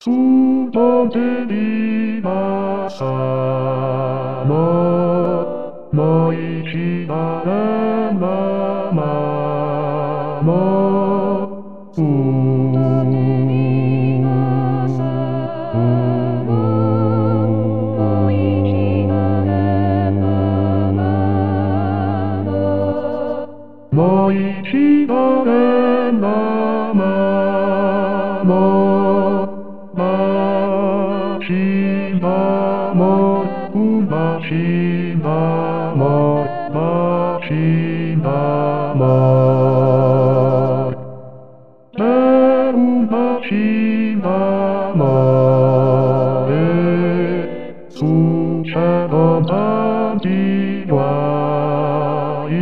Sudo deriva sama Moichi barama mama Moichi barama mama Machimamor, Machimamor, Machimamor. Machimamor, succedom antiquai.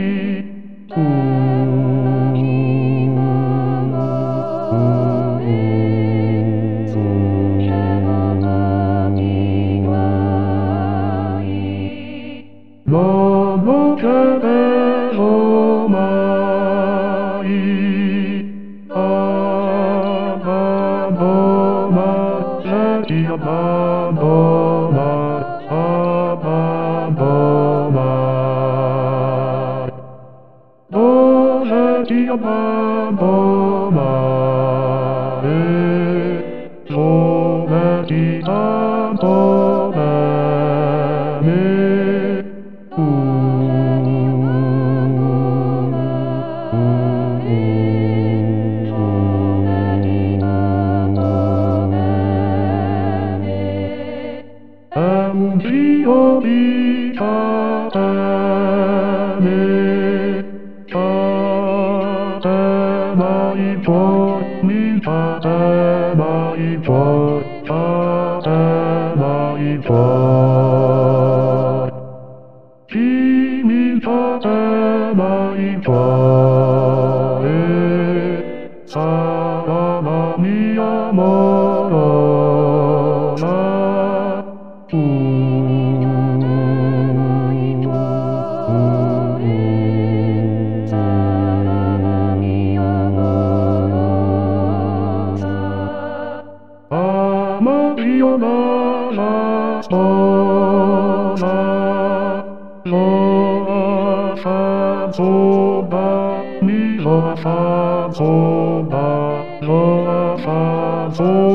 Non lo credevo mai, abbandonar, senti abbandonar, abbandonar. Senti abbandonare, sovverti tanto bene. È un fio di catene, catena i giorni, catena i giorni, catena i giorni. Chi mi catena i giorni, sarà la mia morona. Io la sposa, lo fa zoba, mi lo fa zoba, lo fa zoba.